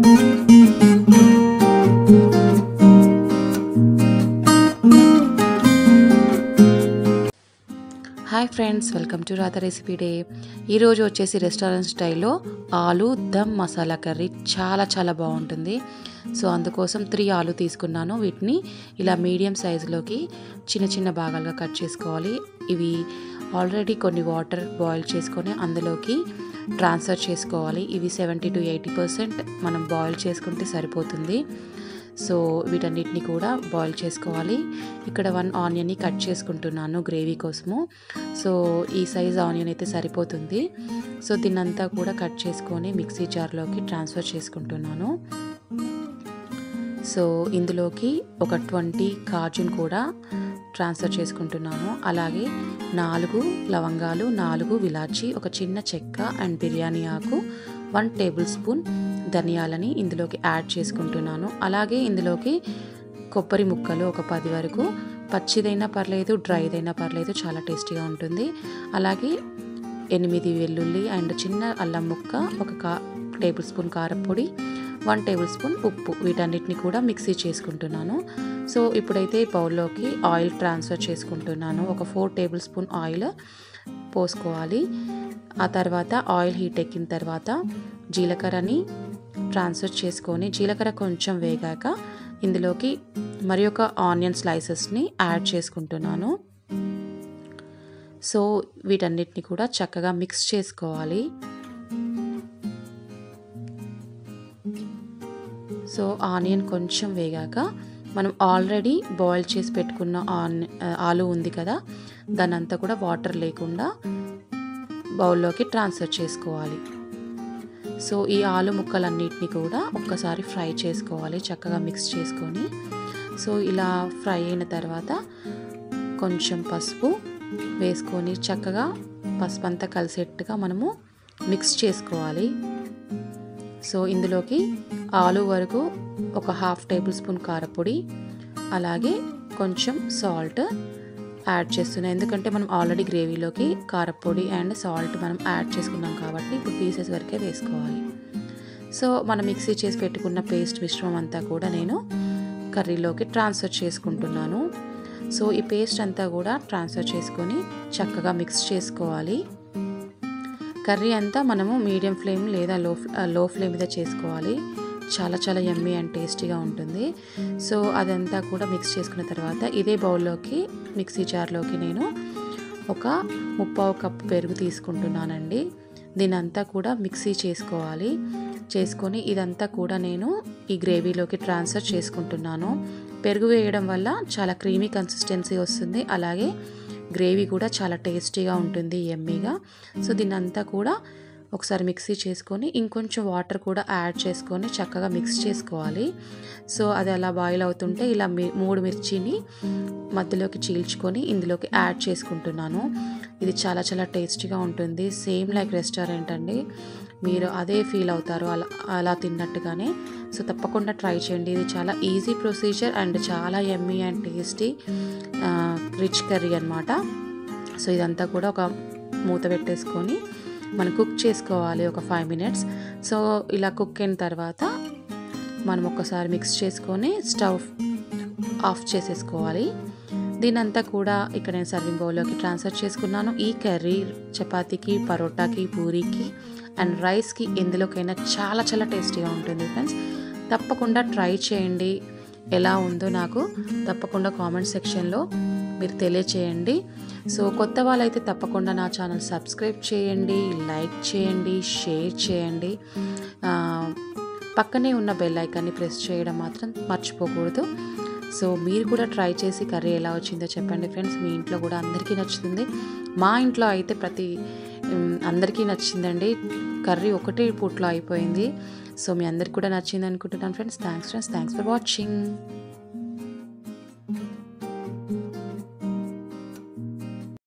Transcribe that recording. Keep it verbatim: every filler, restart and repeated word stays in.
Hi friends, welcome to Radha recipe day. ఈరోజు వచ్చేసి restaurant స్టైల్లో ఆలు దమ్ మసాలా కర్రీ చాలా చాలా బాగుంటుంది. సో అందుకోసం త్రీ ఆలు తీసుకున్నాను. వీటిని ఇలా మీడియం సైజులోకి చిన్న చిన్న భాగాలుగా కట్ చేసుకోవాలి. ఇవి ఆల్రెడీ కొన్ని వాటర్ బాయిల్ చేసుకొని అందులోకి ట్రాన్స్ఫర్ చేసుకోవాలి. ఇవి సెవెంటీ టు ఎయిటీ పర్సెంట్ మనం బాయిల్ చేసుకుంటే సరిపోతుంది. సో వీటన్నిటిని కూడా బాయిల్ చేసుకోవాలి. ఇక్కడ వన్ ఆనియన్ని కట్ చేసుకుంటున్నాను గ్రేవీ కోసము. సో ఈ సైజ్ ఆనియన్ అయితే సరిపోతుంది. సో దీన్నంతా కూడా కట్ చేసుకొని మిక్సీ జార్లోకి ట్రాన్స్ఫర్ చేసుకుంటున్నాను. సో ఇందులోకి ఒక ట్వంటీ కాజును కూడా ట్రాన్స్ఫర్ చేసుకుంటున్నాను. అలాగే నాలుగు లవంగాలు, నాలుగు విలాచి, ఒక చిన్న చెక్క అండ్ బిర్యానీ ఆకు, వన్ టేబుల్ స్పూన్ ధనియాలని ఇందులోకి యాడ్ చేసుకుంటున్నాను. అలాగే ఇందులోకి కొబ్బరి ముక్కలు ఒక పది వరకు, పచ్చిదైనా పర్లేదు డ్రైదైనా పర్లేదు, చాలా టేస్టీగా ఉంటుంది. అలాగే ఎనిమిది వెల్లుల్లి అండ్ చిన్న అల్లం ముక్క, ఒక కా టేబుల్ స్పూన్ కారపొడి, వన్ టేబుల్ స్పూన్ ఉప్పు, వీటన్నిటిని కూడా మిక్సీ చేసుకుంటున్నాను. సో ఇప్పుడైతే బౌల్లోకి ఆయిల్ ట్రాన్స్ఫర్ చేసుకుంటున్నాను. ఒక ఫోర్ టేబుల్ స్పూన్ ఆయిల్ పోసుకోవాలి. ఆ తర్వాత ఆయిల్ హీట్ ఎక్కిన తర్వాత జీలకర్రని ట్రాన్స్ఫర్ చేసుకొని, జీలకర్ర కొంచెం వేగాక ఇందులోకి మరి ఒక ఆనియన్ స్లైసెస్ని యాడ్ చేసుకుంటున్నాను. సో వీటన్నిటిని కూడా చక్కగా మిక్స్ చేసుకోవాలి. సో ఆనియన్ కొంచెం వేగాక మనం ఆల్రెడీ బాయిల్ చేసి పెట్టుకున్న ఆన్ ఆలు ఉంది కదా, దాన్ని అంతా కూడా వాటర్ లేకుండా బౌల్లోకి ట్రాన్స్ఫర్ చేసుకోవాలి. సో ఈ ఆలు ముక్కలన్నిటిని కూడా ఒక్కసారి ఫ్రై చేసుకోవాలి, చక్కగా మిక్స్ చేసుకొని. సో ఇలా ఫ్రై అయిన తర్వాత కొంచెం పసుపు వేసుకొని చక్కగా పసుపు అంతా కలిసేట్టుగా మనము మిక్స్ చేసుకోవాలి. సో ఇందులోకి ఆలు వరకు ఒక హాఫ్ టేబుల్ స్పూన్ కారపొడి, అలాగే కొంచెం సాల్ట్ యాడ్ చేస్తున్నాను. ఎందుకంటే మనం ఆల్రెడీ గ్రేవీలోకి కారపొడి అండ్ సాల్ట్ మనం యాడ్ చేసుకున్నాం కాబట్టి ఇప్పుడు పీసెస్ వరకే వేసుకోవాలి. సో మనం మిక్సీ చేసి పెట్టుకున్న పేస్ట్ మిశ్రమం అంతా కూడా నేను కర్రీలోకి ట్రాన్స్ఫర్ చేసుకుంటున్నాను. సో ఈ పేస్ట్ అంతా కూడా ట్రాన్స్ఫర్ చేసుకొని చక్కగా మిక్స్ చేసుకోవాలి. కర్రీ అంతా మనము మీడియం ఫ్లేమ్ లేదా లో లో ఫ్లేమ్ మీద చేసుకోవాలి. చాలా చాలా యమ్మీ అండ్ టేస్టీగా ఉంటుంది. సో అదంతా కూడా మిక్స్ చేసుకున్న తర్వాత ఇదే బౌల్లోకి మిక్సీ జార్లోకి నేను ఒక ముప్పావు కప్పు పెరుగు తీసుకుంటున్నానండి. దీని అంతా కూడా మిక్సీ చేసుకోవాలి. చేసుకొని ఇదంతా కూడా నేను ఈ గ్రేవీలోకి ట్రాన్స్ఫర్ చేసుకుంటున్నాను. పెరుగు వేయడం వల్ల చాలా క్రీమీ కన్సిస్టెన్సీ వస్తుంది. అలాగే గ్రేవీ కూడా చాలా టేస్టీగా ఉంటుంది, యమ్మీగా. సో దీన్ని అంతా కూడా ఒకసారి మిక్సీ చేసుకొని ఇంకొంచెం వాటర్ కూడా యాడ్ చేసుకొని చక్కగా మిక్స్ చేసుకోవాలి. సో అది అలా బాయిల్ అవుతుంటే ఇలా మూడు మిర్చిని మధ్యలోకి చీల్చుకొని ఇందులోకి యాడ్ చేసుకుంటున్నాను. ఇది చాలా చాలా టేస్టీగా ఉంటుంది, సేమ్ లైక్ రెస్టారెంట్ అండి. మీరు అదే ఫీల్ అవుతారు అలా అలా తిన్నట్టుగానే. సో తప్పకుండా ట్రై చేయండి. ఇది చాలా ఈజీ ప్రొసీజర్ అండ్ చాలా yummy and tasty rich curry అనమాట. సో ఇదంతా కూడా ఒక మూత పెట్టేసుకొని మనం కుక్ చేసుకోవాలి ఒక ఫైవ్ మినిట్స్. సో ఇలా కుక్ అయిన తర్వాత మనం ఒక్కసారి మిక్స్ చేసుకొని స్టవ్ ఆఫ్ చేసేసుకోవాలి. దీనంతా కూడా ఇక్కడ నేను సర్వింగ్ బౌల్లోకి ట్రాన్స్ఫర్ చేసుకున్నాను. ఈ కర్రీ చపాతీకి, పరోటాకి, పూరీకి అండ్ రైస్కి ఎందులోకైనా చాలా చాలా టేస్టీగా ఉంటుంది ఫ్రెండ్స్. తప్పకుండా ట్రై చేయండి. ఎలా ఉందో నాకు తప్పకుండా కామెంట్ సెక్షన్లో మీరు తెలియచేయండి. సో కొత్త వాళ్ళైతే తప్పకుండా నా ఛానల్ సబ్స్క్రైబ్ చేయండి, లైక్ చేయండి, షేర్ చేయండి. పక్కనే ఉన్న బెల్ ఐకాన్ని ప్రెస్ చేయడం మాత్రం మర్చిపోకూడదు. సో మీరు కూడా ట్రై చేసి కర్రీ ఎలా వచ్చిందో చెప్పండి ఫ్రెండ్స్. మీ ఇంట్లో కూడా అందరికీ నచ్చుతుంది. మా ఇంట్లో అయితే ప్రతి అందరికీ నచ్చిందండి. కర్రీ ఒకటే పూట్లో అయిపోయింది. సో మీ అందరికి కూడా నచ్చింది అనుకుంటున్నాను friends. Thanks friends, thanks for watching.